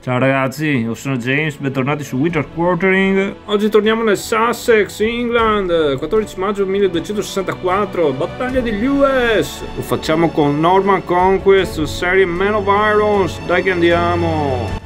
Ciao ragazzi, io sono James, bentornati su Witcher Quartering. Oggi torniamo nel Sussex, England, 14 maggio 1264, battaglia degli US. Lo facciamo con Norman Conquest, serie Man of Irons. Dai che andiamo!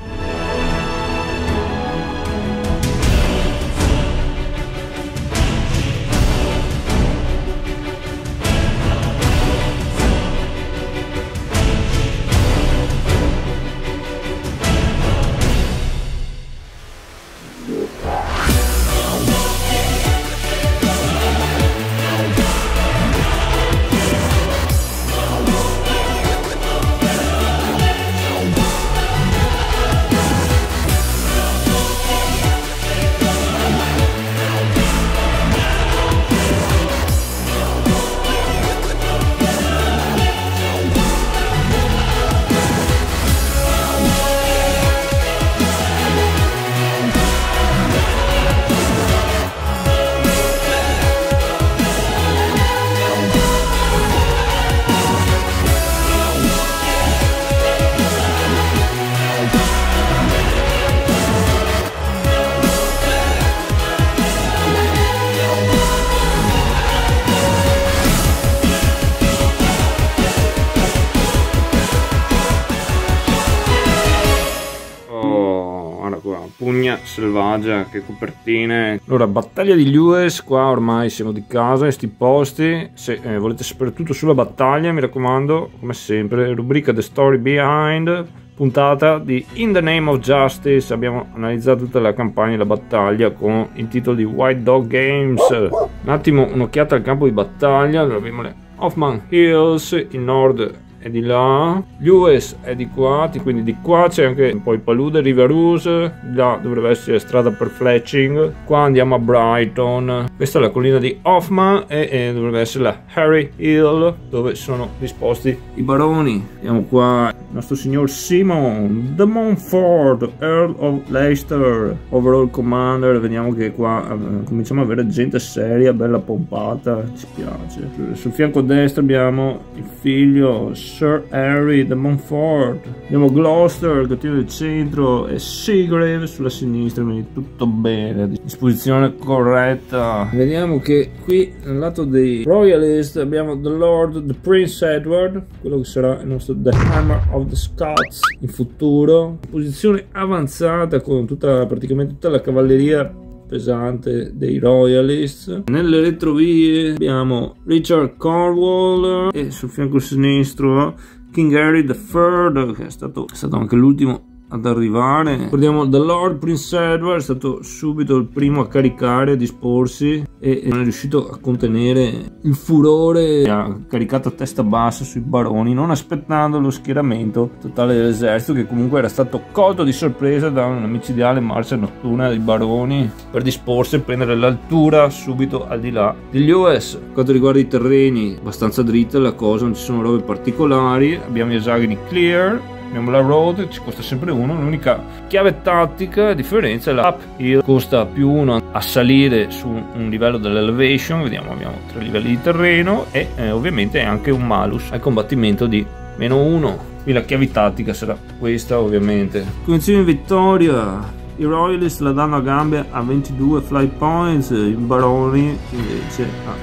Pugna selvaggia, che copertine. Allora, battaglia degli US, qua ormai siamo di casa in sti posti. Se volete sapere tutto sulla battaglia, mi raccomando, come sempre, rubrica The Story Behind, puntata di In the Name of Justice. Abbiamo analizzato tutta la campagna e la battaglia con il titolo di White Dog Games. Un attimo, un'occhiata al campo di battaglia. Allora, abbiamo le Hoffman Hills, il nord è di là, gli US è di qua, quindi di qua c'è anche un po' il palude, River Roose, là dovrebbe essere strada per Fletching, qua andiamo a Brighton, questa è la collina di Hoffman e dovrebbe essere la Harry Hill dove sono disposti i baroni. Andiamo qua, il nostro signor Simon de Montfort, Earl of Leicester, overall commander. Vediamo che qua cominciamo ad avere gente seria, bella pompata, ci piace. Sul fianco destro abbiamo il figlio Sir Harry de Montfort, abbiamo Gloucester che tiene il centro e Seagrave sulla sinistra, quindi tutto bene, disposizione corretta. Vediamo che qui nel lato dei Royalist abbiamo The Lord, the Prince Edward, quello che sarà il nostro The Hammer of the Scots in futuro, posizione avanzata con praticamente tutta la cavalleria pesante dei Royalists. Nelle retrovie abbiamo Richard Cornwall e sul fianco sinistro King Harry III, che è stato anche l'ultimo ad arrivare. Ricordiamo The Lord Prince Edward, è stato subito il primo a caricare, a disporsi e non è riuscito a contenere il furore, ha caricato a testa bassa sui baroni, non aspettando lo schieramento totale dell'esercito, che comunque era stato colto di sorpresa da una micidiale marcia notturna dei baroni per disporsi e prendere l'altura subito al di là degli US. Per quanto riguarda i terreni, abbastanza dritta la cosa, non ci sono robe particolari. Abbiamo gli esagoni clear, abbiamo la road, ci costa sempre 1, l'unica chiave tattica differenza è la uphill, costa più 1 a salire su un livello dell'elevation. Vediamo, abbiamo 3 livelli di terreno e ovviamente anche un malus al combattimento di -1. Qui la chiave tattica sarà questa, ovviamente. Condizione di vittoria: i Royalist la danno a gambe a 22 fly points, i baroni invece a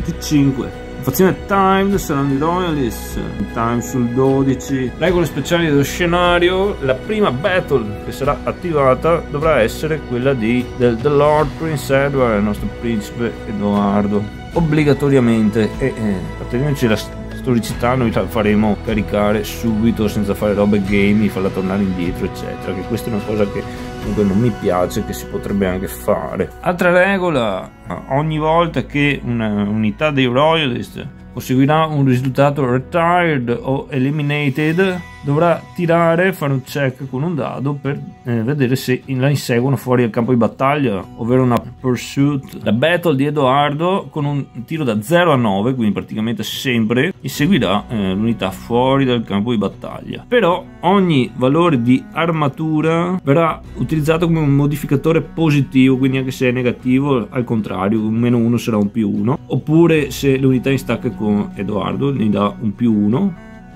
25. Fazione timed saranno i Royalists, time sul 12. Regole speciali dello scenario: la prima battle che sarà attivata dovrà essere quella del Lord Prince Edward, il nostro principe Edoardo, obbligatoriamente, e attendiamoci la storicità, noi la faremo caricare subito senza fare robe gamey, farla tornare indietro eccetera, che questa è una cosa che comunque non mi piace, che si potrebbe anche fare. Altra regola: ogni volta che un'unità dei Royalist conseguirà un risultato retired o eliminated, dovrà fare un check con un dado per vedere se la inseguono fuori dal campo di battaglia, ovvero una pursuit. La battle di Edoardo, con un tiro da 0 a 9, quindi praticamente sempre, inseguirà l'unità fuori dal campo di battaglia. Però ogni valore di armatura verrà utilizzato come un modificatore positivo, quindi anche se è negativo, al contrario, un -1 sarà un +1, oppure se l'unità in stacca con Edoardo ne dà un +1.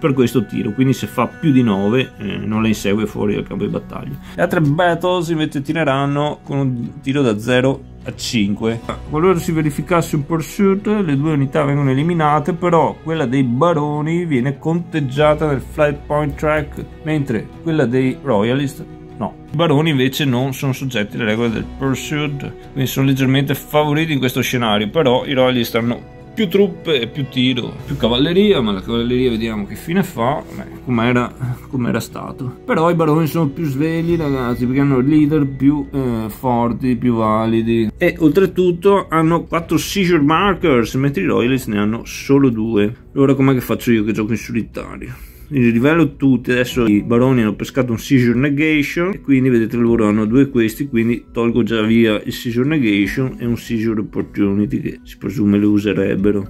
per questo tiro, quindi se fa più di 9 non la insegue fuori dal campo di battaglia. Le altre battles invece tireranno con un tiro da 0 a 5. Qualora si verificasse un pursuit, le due unità vengono eliminate, però quella dei baroni viene conteggiata nel flight point track, mentre quella dei royalist no. I baroni invece non sono soggetti alle regole del pursuit, quindi sono leggermente favoriti in questo scenario, però i royalist hanno più truppe e più tiro, più cavalleria, ma la cavalleria vediamo che fine fa, com'era stato. Però i baroni sono più svegli, ragazzi, perché hanno leader più forti, più validi, e oltretutto hanno 4 seizure markers, mentre i royalists ne hanno solo 2. Allora com'è che faccio io che gioco in solitario? Li livello tutti. Adesso i baroni hanno pescato un seizure negation e quindi vedete loro hanno 2 questi, quindi tolgo già via il seizure negation e un seizure opportunity che si presume le userebbero.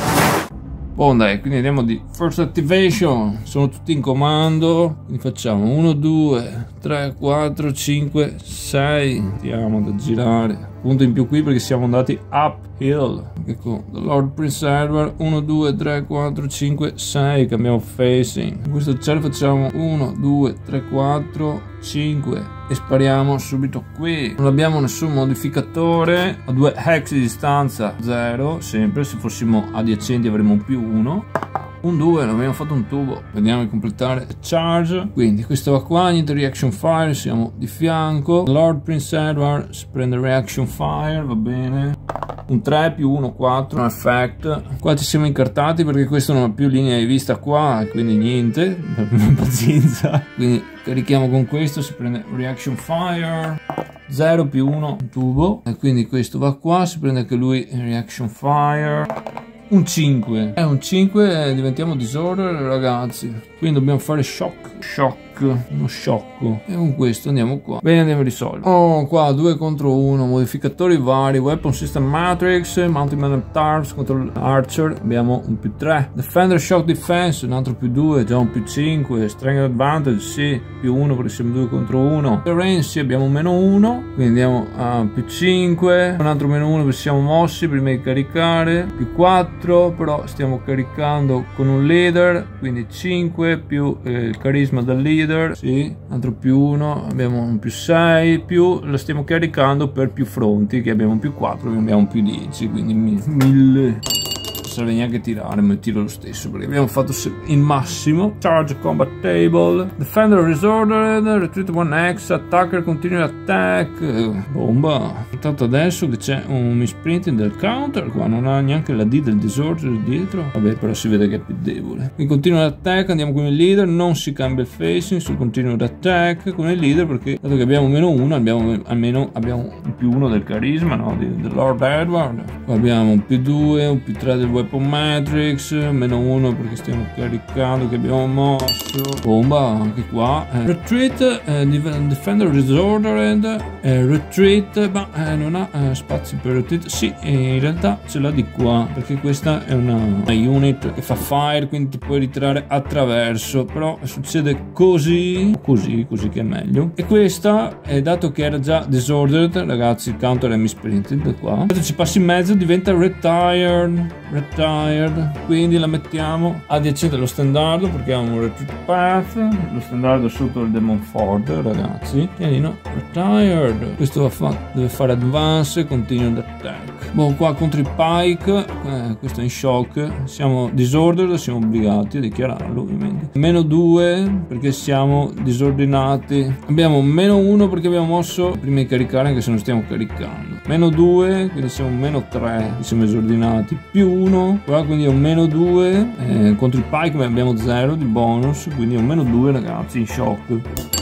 Oh dai, quindi andiamo di first activation, sono tutti in comando, quindi facciamo 1 2 3 4 5 6, andiamo ad girare, punto in più qui perché siamo andati uphill, ecco, The Lord Prince Edward, 1 2 3 4 5 6, cambiamo facing, in questo cielo facciamo 1 2 3 4 5 e spariamo subito qui. Non abbiamo nessun modificatore, a 2 hex di distanza 0, sempre, se fossimo adiacenti avremmo un più 1. Un 2, non abbiamo fatto un tubo, vediamo di completare charge, quindi questo va qua, niente reaction fire, siamo di fianco. Lord Prince Edward si prende reaction fire, va bene. Un 3 più 1 4, effect. Qua ci siamo incartati perché questo non ha più linea di vista qua, quindi niente, pazienza. Quindi carichiamo con questo, si prende reaction fire. 0 più 1 un tubo, e quindi questo va qua, si prende anche lui reaction fire. Un 5, un 5 diventiamo disorder, ragazzi, quindi dobbiamo fare shock, uno sciocco, e con questo andiamo qua. Bene, andiamo a risolvere. Oh, qua 2 contro 1, modificatori vari, weapon system matrix, mountain man of tarps contro l'archer, abbiamo un più 3, defender shock defense, un altro più 2, già un più 5, strength advantage, sì, più 1 perché siamo 2 contro 1, terrain, sì, abbiamo un meno 1, quindi andiamo a più 5, un altro meno 1 perché siamo mossi prima di caricare, più 4, però stiamo caricando con un leader, quindi 5 più il carisma del leader, sì, altro più 1, abbiamo un più 6, più lo stiamo caricando per più fronti, che abbiamo un più 4, abbiamo un più 10, quindi 1000. Non serve neanche tirare, ma tiro lo stesso perché abbiamo fatto il massimo. Charge combat table, defender resorted, retreat 1x, attacker continue attack, bomba. Intanto adesso che c'è un misprinting del counter, qua non ha neanche la D del disorder dietro, vabbè, però si vede che è più debole. In continue attack andiamo con il leader, non si cambia il facing su continue attack con il leader perché dato che abbiamo meno 1 abbiamo un più 1 del carisma, no, del Lord Edward. Qua abbiamo un più 2, un più 3 del weapon matrix, meno 1 perché stiamo caricando che abbiamo mosso, bomba anche qua. Retreat, defender resordered, retreat, ma non ha spazi per retreat, sì, in realtà ce l'ha di qua perché questa è una unit che fa fire, quindi ti puoi ritirare attraverso, però succede così che è meglio. E questa, dato che era già disordered, ragazzi, il counter è misprinted qua, se ci passi in mezzo diventa retired, quindi la mettiamo adiacente allo standardo perché ha un retreat path, lo standardo sotto il demon ford, ragazzi, pianino, retired, questo deve fare advance, continue attack. Boh, qua contro i pike, questo è in shock, siamo disordered, siamo obbligati a dichiararlo ovviamente. Meno 2 perché siamo disordinati, abbiamo meno 1 perché abbiamo mosso prima di caricare anche se non stiamo caricando, meno 2 quindi siamo meno 3, siamo esordinati, più 1 qua, quindi è un meno 2, contro i pike abbiamo 0 di bonus, quindi è un meno 2, ragazzi, in shock.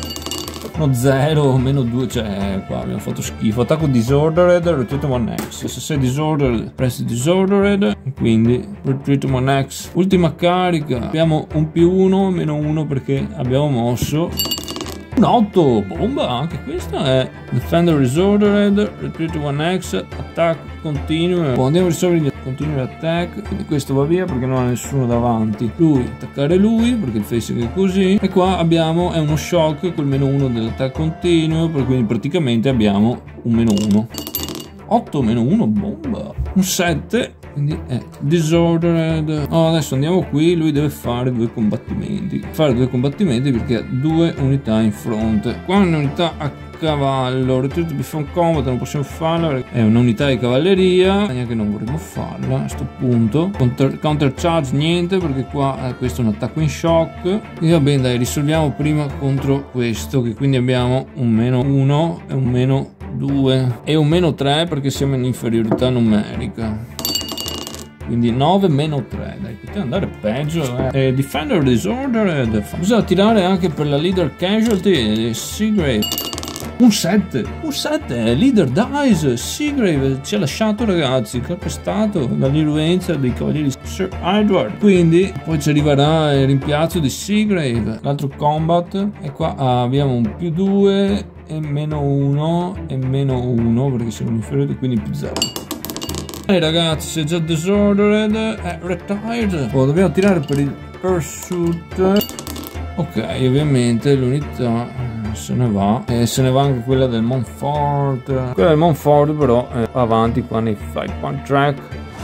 No, 0, meno 2, cioè qua abbiamo fatto schifo. Attacco disordered, retreat 1x, se sei disordered press disordered, quindi retreat 1x. Ultima carica, abbiamo un più 1, meno 1 perché abbiamo mosso. Un 8, bomba, anche questa è defender resordered, retreat 1x, attack continue. Andiamo a risolvere il continue attack, quindi questo va via perché non ha nessuno davanti. Lui, attaccare lui perché il facing è così, e qua abbiamo, è uno shock col meno 1 dell'attack continuo, per quindi praticamente abbiamo un meno 1. 8 meno 1, bomba. Un 7, quindi è disordered. Adesso andiamo qui, lui deve fare 2 combattimenti. Perché ha 2 unità in fronte. Qua un'unità a cavallo, retreat before combat, non possiamo farla, è un'unità di cavalleria, neanche non vorremmo farla a questo punto. Counter charge niente, perché qua questo è un attacco in shock. Quindi va bene, dai, risolviamo prima contro questo, che quindi abbiamo un -1 e un -2 e un -3 perché siamo in inferiorità numerica. Quindi 9 -3, dai, poteva andare peggio. Defender Disordered, bisogna tirare anche per la leader casualty. Seagrave, un 7, leader dies. Seagrave ci ha lasciato, ragazzi, calpestato dall'irruenza dei cavalieri Sir Edward. Quindi poi ci arriverà il rimpiazzo di Seagrave. L'altro combat, e qua abbiamo un +2 e -1 e -1 perché siamo inferiori, quindi +0. Ragazzi, se già disordered è retired. Dobbiamo tirare per il pursuit. Ok, ovviamente l'unità se ne va, e se ne va anche quella del Montfort. Quella del Montfort però è avanti qua nei 5-point track.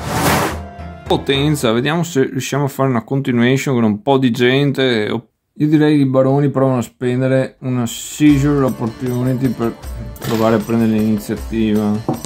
Potenza, vediamo se riusciamo a fare una continuation con un po' di gente. Io direi che i baroni provano a spendere una seizure opportunity per provare a prendere l'iniziativa.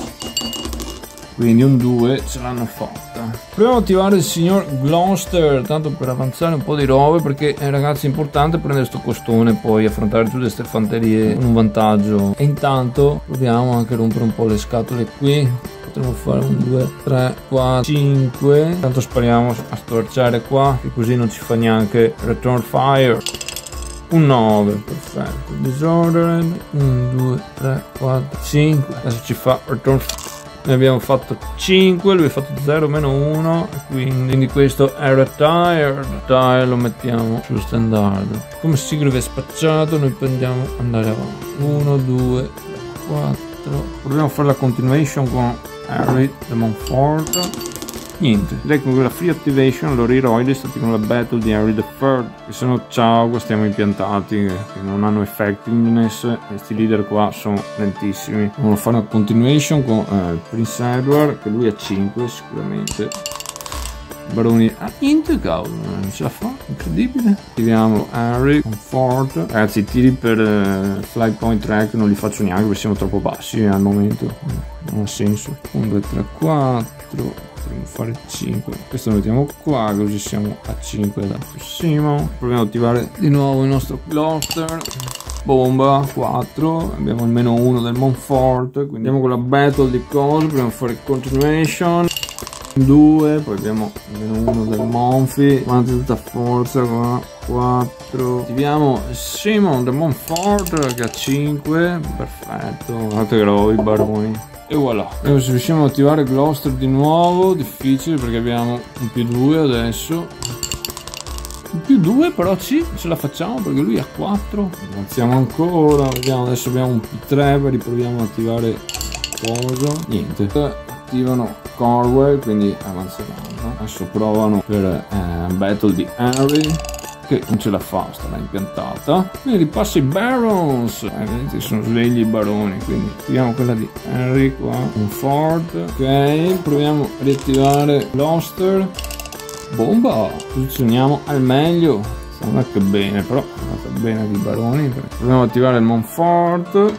Quindi un 2 ce l'hanno fatta. Proviamo ad attivare il signor Gloucester, tanto per avanzare un po' di robe, perché ragazzi è importante prendere sto costone e poi affrontare tutte queste fanterie con un vantaggio. E intanto proviamo anche a rompere un po' le scatole qui. Potremmo fare un 2, 3, 4, 5. Tanto spariamo a sto arciere qua, che così non ci fa neanche return fire. Un 9, perfetto. Disordered, 1, 2, 3, 4, 5. Adesso ci fa return fire. Ne abbiamo fatto 5, lui ha fatto 0 -1, quindi questo è retired. Lo mettiamo sullo standard. Come Seagrave è spacciato, noi prendiamo andare avanti. 1, 2, 3, 4. Proviamo a fare la continuation con Harry de Montfort. Niente, direi con quella free activation loro i royalist attivano la battle di Harry III, che sono ciao, qua stiamo impiantati, che non hanno effectiveness. Questi leader qua sono lentissimi. Dobbiamo fare una continuation con Prince Edward, che lui ha 5 sicuramente. Baroni niente, cavolo, non ce la fa, incredibile. Attiviamo Harry Montfort. Ragazzi, i tiri per flight point track non li faccio neanche perché siamo troppo bassi al momento, non ha senso. 1, 2, 3, 4. Potremmo fare 5, questo lo mettiamo qua così siamo a 5 dal prossimo. Proviamo ad attivare di nuovo il nostro Gloucester. Bomba 4, abbiamo il -1 del Montfort, quindi andiamo con la battle di cose. Proviamo a fare continuation 2, poi abbiamo il -1 del Monfi, quanto tutta forza qua. 4, attiviamo Simon del Montfort che ha 5, perfetto. Guardate che roba i baroni. E voilà. Vediamo se riusciamo ad attivare Gloucester di nuovo. Difficile perché abbiamo un +2 adesso. Un +2 però sì, ce la facciamo perché lui ha 4. Avanziamo ancora. Vediamo, adesso abbiamo un +3. Riproviamo ad attivare cosa. Niente. Attivano Corwell, quindi avanzeranno. Adesso provano per battle di Henry, che non ce la fa, starà impiantata. Quindi ripassa i Barons. Vedete, sono svegli i baroni, quindi attiviamo quella di Henry qua, un Ford. Ok, proviamo a riattivare Gloucester. Bomba, posizioniamo al meglio. Non è che bene, però è andata bene di baroni. Proviamo ad attivare il Montfort.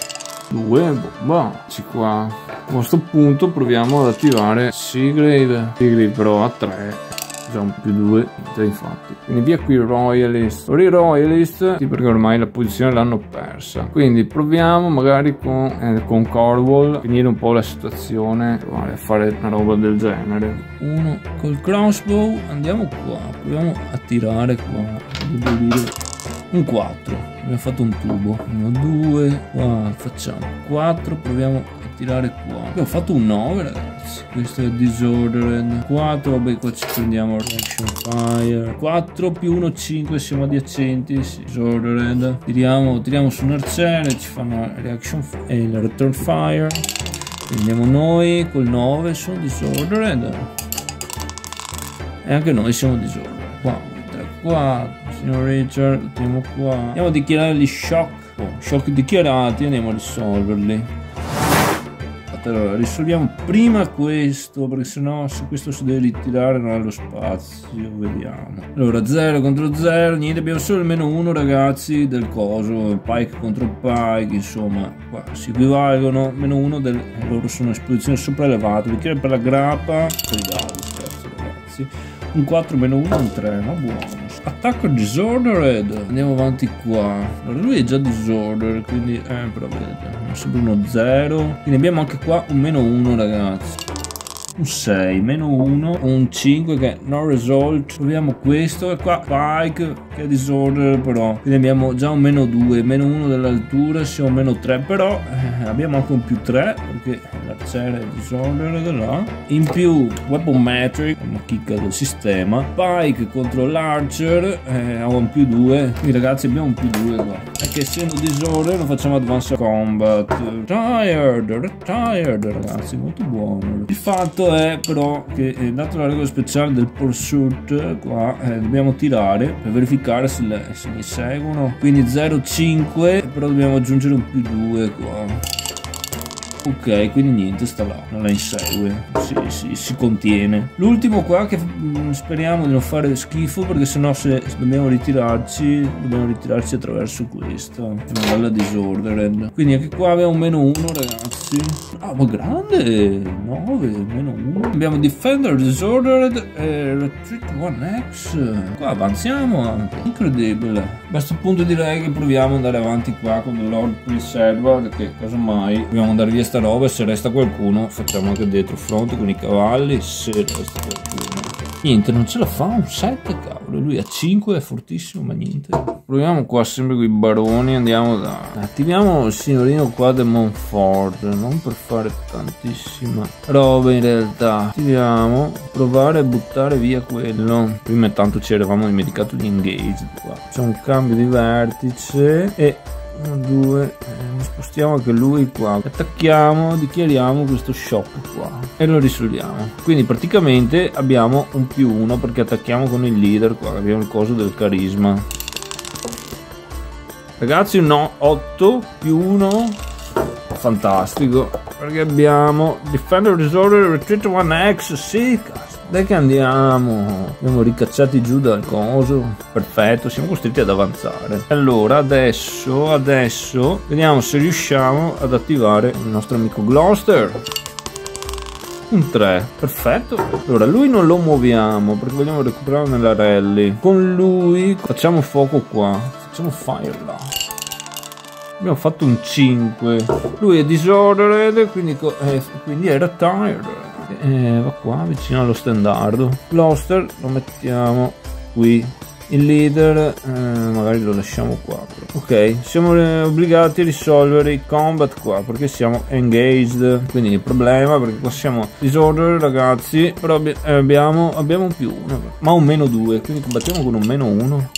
2, bomba, ci qua. A questo punto proviamo ad attivare Seagrave. Seagrave però a 3. Già un +2, infatti. Quindi via qui Royalist. Ora i Royalist, sì, perché ormai la posizione l'hanno persa. Quindi proviamo magari con Cornwall finire un po' la situazione, provare a fare una roba del genere. Uno col crossbow, andiamo qua, proviamo a tirare qua. Devo dire un 4. Abbiamo fatto un tubo. 1, 2, qua facciamo 4, proviamo a tirare qua. Abbiamo fatto un 9, ragazzi. Questo è disordered. 4, vabbè, qua ci prendiamo reaction fire. 4 più 1, 5, siamo adiacenti. Disordered. Tiriamo su un arciere, ci fanno reaction e il return fire. Prendiamo noi col 9, sono disordered. E anche noi siamo disordered. Qua, 3, 4. Signor Richard, lo teniamo qua. Andiamo a dichiarare gli shock. Shock dichiarati, andiamo a risolverli. scusate. Allora risolviamo prima questo, perché sennò se questo si deve ritirare non ha lo spazio. Vediamo. Allora 0 contro 0, niente, abbiamo solo il -1 ragazzi del coso, Pike contro Pike, insomma qua si equivalgono, -1 del, loro sono in posizione sopraelevata, bicchiere per la grappa, per i dadi, scherzo ragazzi. Un 4 -1, un 3, no? Buono. Attacco disordered. Andiamo avanti qua. Allora lui è già disordered, quindi però vedete, è sempre uno 0. Quindi abbiamo anche qua un -1 ragazzi. Un 6, -1, un 5 che è non result. Proviamo questo e qua Pike che è disorder però. Quindi abbiamo già un -2, -1 dell'altura, siamo -3, però abbiamo anche un +3 perché l'arciere è disorder da là. In più weapon metric, una chicca del sistema. Pike contro l'archer ha un +2. Quindi ragazzi abbiamo un +2 qua. E che essendo disorder lo facciamo advance combat. Retired ragazzi, molto buono. Il fatto è però che dato la regola speciale del pursuit qua dobbiamo tirare per verificare se mi seguono, quindi 0,5 però dobbiamo aggiungere un +2 qua. Ok, quindi niente, sta là, non la insegue, si contiene. L'ultimo qua che speriamo di non fare schifo, perché sennò se dobbiamo ritirarci attraverso questo, una bella disordered. Quindi anche qua abbiamo un -1 ragazzi. Ah, ma grande, 9, -1. Abbiamo Defender Disordered e Retreat 1X. Qua avanziamo anche, incredibile. A questo punto direi che proviamo ad andare avanti qua con il Lord Preserva, perché casomai dobbiamo andare via sta roba e se resta qualcuno facciamo anche dietro fronte con i cavalli, se resta qualcuno. Niente, non ce la fa, un 7 cavolo, lui a 5 è fortissimo ma niente. Proviamo qua sempre con i baroni, andiamo da... Attiviamo il signorino qua del Montfort, non per fare tantissima roba in realtà. Attiviamo, provare a buttare via quello. Prima intanto ci eravamo dimenticato di engage qua. C'è un cambio di vertice e... 1, 2, spostiamo anche lui qua, attacchiamo, dichiariamo questo shop qua e lo risolviamo. Quindi praticamente abbiamo un +1 perché attacchiamo con il leader qua, abbiamo il coso del carisma. Ragazzi no, 8 +1, fantastico, perché abbiamo Defender Disorder Retreat 1X, sì, cazzo. Dai che andiamo, abbiamo ricacciati giù dal coso, perfetto, siamo costretti ad avanzare. Allora adesso vediamo se riusciamo ad attivare il nostro amico Gloucester. Un 3, perfetto. Allora lui non lo muoviamo perché vogliamo recuperarlo nella rally. Con lui facciamo fuoco qua, facciamo fire là. Abbiamo fatto un 5. Lui è disordered, quindi è retired. Va qua vicino allo standardo. Gloucester lo mettiamo qui. Il leader magari lo lasciamo qua però. Ok, siamo obbligati a risolvere i combat qua perché siamo engaged, quindi il problema perché qua siamo disorder ragazzi, però abbiamo un +1 ma un -2, quindi combattiamo con un -1.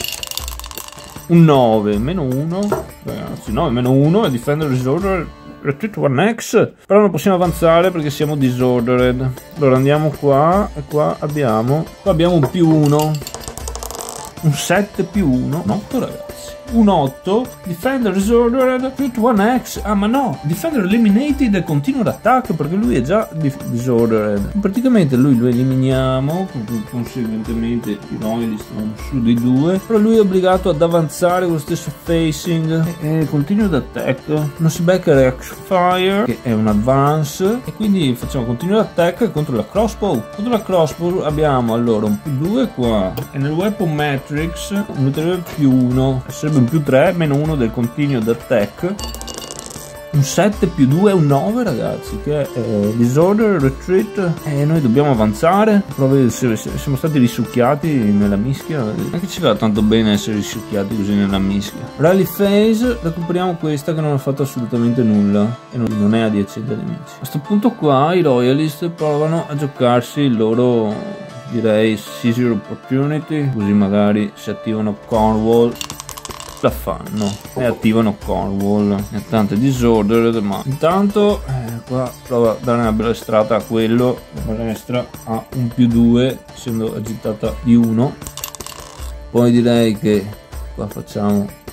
Un 9, -1 ragazzi, 9 -1 e Defender Disorder Retreat 1X, però non possiamo avanzare perché siamo disordered. Allora andiamo qua e qua abbiamo un +1, un 7 +1, un 8 ragazzi, un 8, Defender Disordered Retreat 1X, ah ma no, Defender Eliminated e continua l'attacco perché lui è già disordered. Praticamente lui lo eliminiamo, conseguentemente noi li stiamo su di 2, però lui è obbligato ad avanzare con lo stesso facing e continua d'attack, non si becca reaction fire che è un advance e quindi facciamo continue d'attack contro la crossbow. Contro la crossbow abbiamo allora un +2 qua e nel weapon matrix un ulteriore +1, sarebbe un +3, -1 del continuo d'attack, un 7 +2 un 9 ragazzi, che è disorder retreat e noi dobbiamo avanzare. Proprio siamo stati risucchiati nella mischia, non che ci va tanto bene essere risucchiati così nella mischia. Rally phase, recuperiamo questa che non ha fatto assolutamente nulla e non è adiacente ai nemici. A questo punto qua i royalist provano a giocarsi il loro, direi, seizure opportunity, così magari si attivano Cornwall, la fanno e attivano Cornwall e tante disordered, ma intanto qua prova a dare una bella strata a quello. La palestra ha un +2 essendo agitata di 1, poi direi che qua facciamo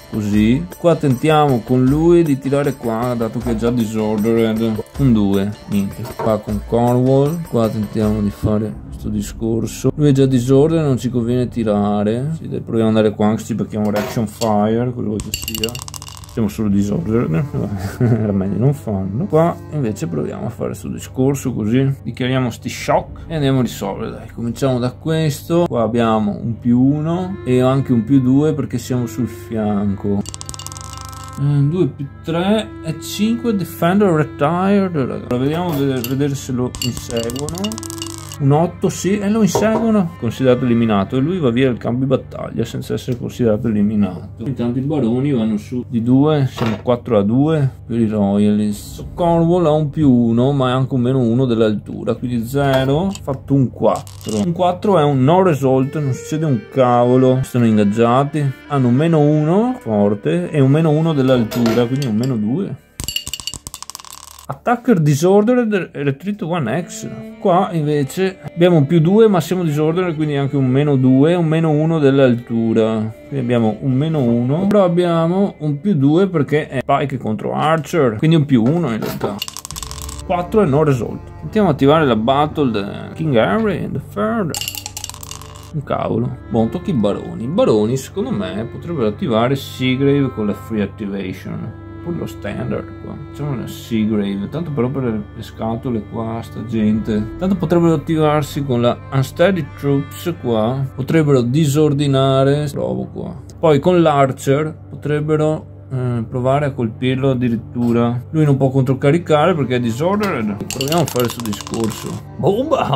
così. Qua tentiamo con lui di tirare qua, dato che è già disordered, un 2, niente. Qua con Cornwall, qua tentiamo di fare questo discorso. Lui è già disordered, non ci conviene tirare. Sì, dai, proviamo ad andare qua, anche ci becchiamo reaction fire, quello che sia. Siamo solo disordered, era meglio non farlo. Qua invece proviamo a fare questo discorso così. Dichiariamo sti shock e andiamo a risolvere. Dai, cominciamo da questo. Qua abbiamo un +1 e anche un +2 perché siamo sul fianco. 2 più 3 è 5. Defender retired. Allora, vediamo vedere se lo inseguono. Un 8 sì, e lo inseguono, considerato eliminato, e lui va via dal campo di battaglia senza essere considerato eliminato. Intanto i baroni vanno su di 2, siamo 4-2 per i royalist. Cornwall ha un +1 ma è anche un -1 dell'altura, quindi 0, fatto un 4. Un 4 è un no result, non succede un cavolo, sono ingaggiati, hanno un -1 forte e un -1 dell'altura, quindi un -2. Attacker disordered retreat 1x. Qua invece abbiamo un +2 ma siamo disordered, quindi anche un -2 e un -1 dell'altura. Quindi abbiamo un -1, però abbiamo un +2 perché è Pike contro Archer, quindi un +1 in realtà. 4 e no result. Andiamo a attivare la battle di King Henry the Third. Un cavolo. Buon, tocchi i baroni. I baroni secondo me potrebbero attivare Seagrave con la free activation. Lo standard qua, facciamo una Seagrave, tanto però per le scatole qua, sta gente, tanto potrebbero attivarsi con la Unsteady Troops qua, potrebbero disordinare, provo qua, poi con l'Archer potrebbero provare a colpirlo addirittura. Lui non può controcaricare perché è disordered. Proviamo a fare questo discorso. Bomba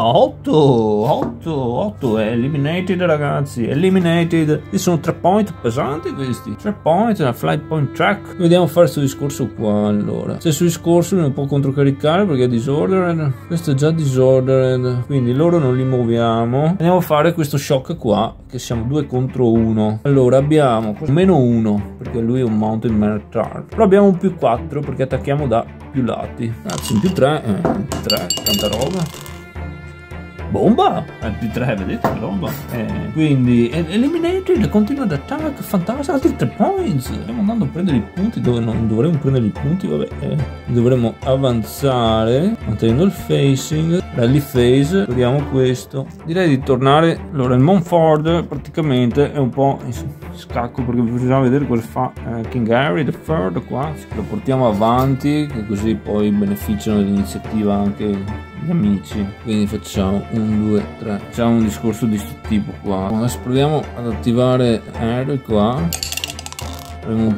8 è eliminated, ragazzi, eliminated. Questi sono 3 point pesanti, questi 3 point, una flight point track. Vediamo a fare questo discorso qua. Allora, stesso discorso, lui non può controcaricare perché è disordered, questo è già disordered, quindi loro non li muoviamo. Andiamo a fare questo shock qua, che siamo 2 contro 1. Allora abbiamo -1 perché lui è un mountain retard, però abbiamo un +4 perché attacchiamo da più lati. Anzi, un +3, tanta roba. Bomba! È +3, vedete che roba? Quindi eliminated, continua ad attack, fantastico, altri 3 points. Stiamo andando a prendere i punti dove non dovremmo prendere i punti, vabbè. Dovremmo avanzare mantenendo il facing, rally phase, vediamo questo. Direi di tornare. Allora, il Montfort praticamente è un po' in scacco perché bisogna vedere cosa fa King Henry the Third qua. Lo portiamo avanti, che così poi beneficiano dell'iniziativa anche gli amici. Quindi facciamo 1, 2, 3, facciamo un discorso di questo tipo qua. Adesso proviamo ad attivare Henry qua, avremo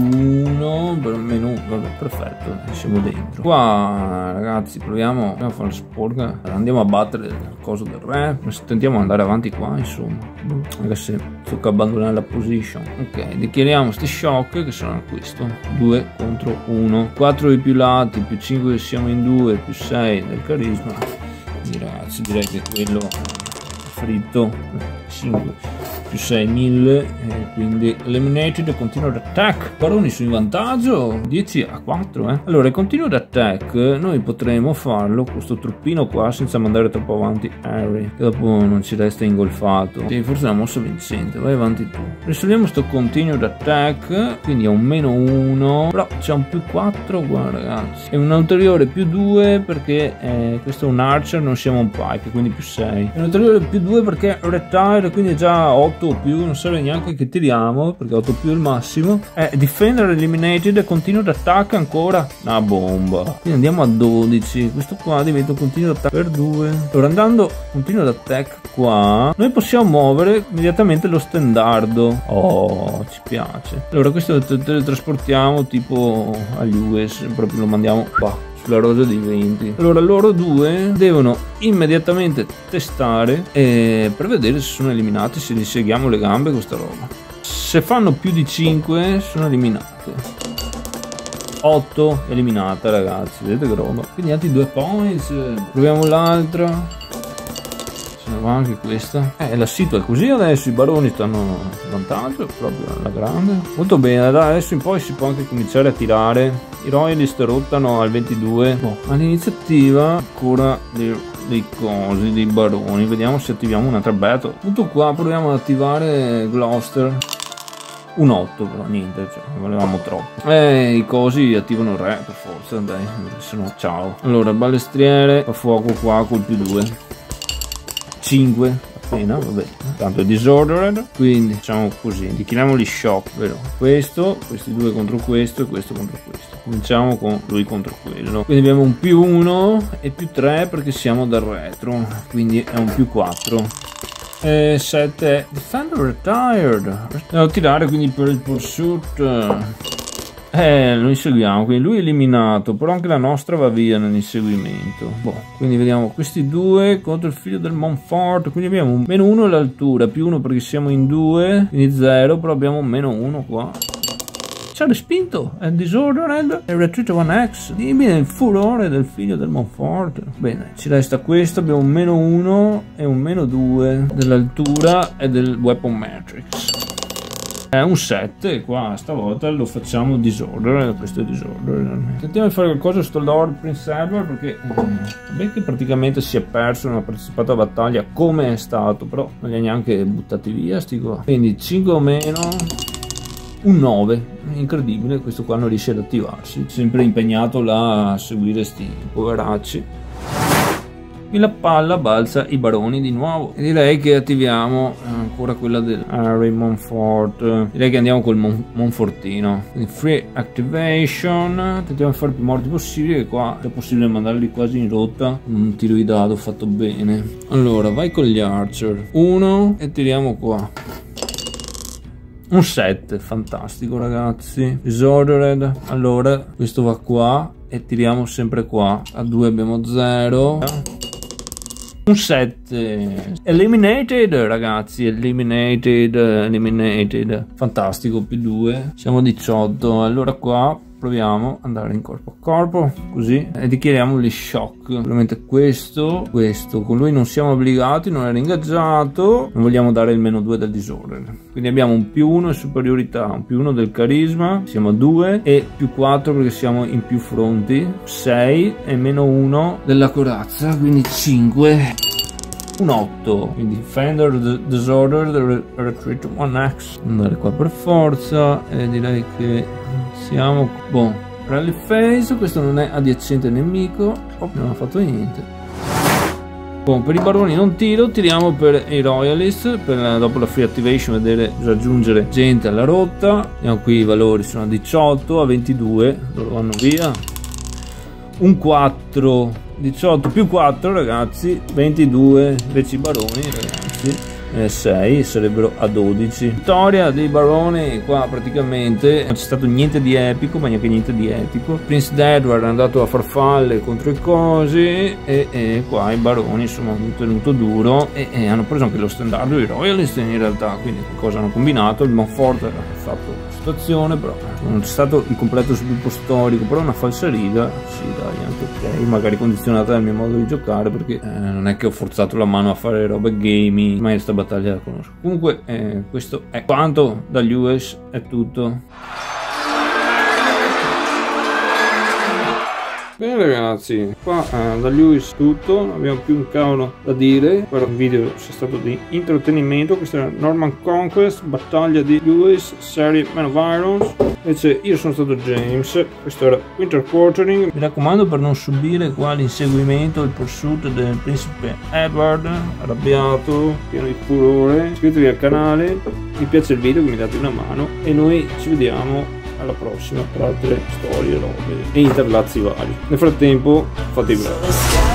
+1 per -1, vabbè, perfetto, siamo dentro. Qua ragazzi proviamo a fare la sporca, andiamo a battere il coso del re, tentiamo di andare avanti qua, insomma, anche se tocca abbandonare la position. Ok, dichiariamo sti shock che sono questo, 2 contro 1, 4 di più lati, +5 che siamo in 2, +6 del carisma. Quindi ragazzi direi che quello è fritto. 5 +6 1000, quindi eliminated. Continued attack, baroni sono in vantaggio 10-4. Allora il continued attack noi potremo farlo con questo truppino qua senza mandare troppo avanti Harry, che dopo non ci resta ingolfato. Sì, forse è una mossa vincente, vai avanti tu. Risolviamo sto continued attack, quindi è un -1, però c'è un +4 qua ragazzi, e un ulteriore +2 perché questo è un archer, non siamo un pike, quindi +6, un ulteriore +2 perché retire, quindi è già 8 o più, non serve neanche che tiriamo perché 8 più è il massimo. Defender eliminated, continued attack ancora una bomba, quindi andiamo a 12. Questo qua diventa un continued attack per 2. Allora andando continued attack qua noi possiamo muovere immediatamente lo stendardo. Oh, ci piace. Allora questo lo teletrasportiamo tipo agli US, proprio lo mandiamo qua la rosa dei 20. Allora loro due devono immediatamente testare per vedere se sono eliminati, se gli seguiamo le gambe questa roba. Se fanno più di 5 sono eliminate. 8 eliminata ragazzi, vedete che roba. Quindi altri 2 points. Proviamo l'altra. Se ne va anche questa. La situa è così adesso, i baroni stanno in vantaggio proprio alla grande. Molto bene, da adesso in poi si può anche cominciare a tirare. I royalist rottano al 22. All'iniziativa ancora dei cosi, dei baroni. Vediamo se attiviamo un'altra battle. Tutto qua proviamo ad attivare Gloucester. un 8, però niente, cioè, ne volevamo troppo. I cosi attivano il re per forza, dai, perché sennò ciao. Allora, balestriere fa fuoco qua col +2. 5 appena, vabbè, tanto è disordered, quindi facciamo così, dichiariamoli shock, vero? Questo, questi due contro questo e questo contro questo. Cominciamo con lui contro quello, quindi abbiamo un +1 e +3 perché siamo dal retro, quindi è un +4. 7 Defender retired. Devo tirare quindi per il pursuit. Lo inseguiamo, quindi lui è eliminato, però anche la nostra va via nell'inseguimento. Boh, quindi vediamo questi due contro il figlio del Montfort, quindi abbiamo un -1 all'altura, +1 perché siamo in 2, quindi 0, però abbiamo un -1 qua. Ci ha respinto, è disordered e retreat 1x. Dimmi il furore del figlio del Montfort. Bene, ci resta questo, abbiamo un -1 e un -2 dell'altura e del weapon matrix. È un 7 qua, stavolta lo facciamo disorder, questo è disorder. Tentiamo di fare qualcosa sto Lord Prince Edward perché vabbè che praticamente si è perso, non ha partecipato a battaglia come è stato, però non li ha neanche buttati via sti qua. Quindi 5 o meno, un 9, incredibile, questo qua non riesce ad attivarsi, sempre impegnato là a seguire sti poveracci. Qui la palla balza i baroni di nuovo e direi che attiviamo ancora quella del Harry Montfort. Direi che andiamo col Monfortino, quindi free activation, tentiamo di fare più morti possibili, che qua è possibile mandarli quasi in rotta con un tiro di dado fatto bene. Allora vai con gli archer, 1 e tiriamo qua un 7, fantastico ragazzi. Disordered, allora questo va qua e tiriamo sempre qua, a 2 abbiamo 0. Un 7, eliminated ragazzi, eliminated, fantastico, +2, siamo a 18, allora qua proviamo ad andare in corpo a corpo, così, e dichiariamo gli shock, probabilmente questo, con lui non siamo obbligati, non era ingaggiato, non vogliamo dare il -2 del disorder, quindi abbiamo un +1 e superiorità, un +1 del carisma, siamo a 2 e +4 perché siamo in più fronti, 6 e -1 della corazza, quindi 5. Un 8, quindi Defender, Disorder, Retreat 1x. Andare qua per forza e direi che siamo... Boh, Rally Phase, questo non è adiacente nemico. Oh, non ho fatto niente. Boh, per i baroni non tiro, tiriamo per i Royalist, per dopo la free activation vedere raggiungere gente alla rotta. Vediamo qui i valori, sono a 18, a 22, loro vanno via. Un 4, 18 più 4 ragazzi, 22, invece i baroni ragazzi 6 sarebbero a 12. Vittoria dei baroni, qua praticamente non c'è stato niente di epico, ma neanche niente di etico. Prince Edward è andato a farfalle contro i cosi e qua i baroni insomma hanno tenuto duro e hanno preso anche lo standard i Royalist in realtà, quindi cosa hanno combinato? Il Montfort ha fatto situazione, però non c'è stato il completo sviluppo storico, però una falsariga, sì dai, anche ok, magari condizionata dal mio modo di giocare, perché non è che ho forzato la mano a fare robe gaming, ma questa battaglia la conosco. Comunque questo è quanto dagli US, è tutto. Bene ragazzi, qua da Lewis tutto, non abbiamo più un cavolo da dire, però il video sia stato di intrattenimento. Questa era Norman Conquest, battaglia di Lewis, serie Man of Irons. Invece io sono stato James, questo era Winter Quartering. Mi raccomando, per non subire qua l'inseguimento, il pursuit del principe Edward, arrabbiato, pieno di furore, iscrivetevi al canale, mi piace il video che mi date una mano e noi ci vediamo alla prossima per altre storie, robe e interlazzi vari. Nel frattempo fate i bravi.